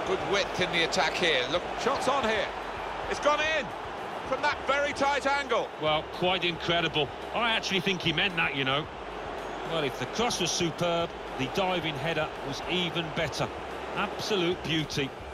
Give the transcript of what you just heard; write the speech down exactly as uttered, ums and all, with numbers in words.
Good width in the attack here. Look, shots on here. It's gone in from that very tight angle. Well, quite incredible. I actually think he meant that, you know. Well, if the cross was superb, the diving header was even better. Absolute beauty.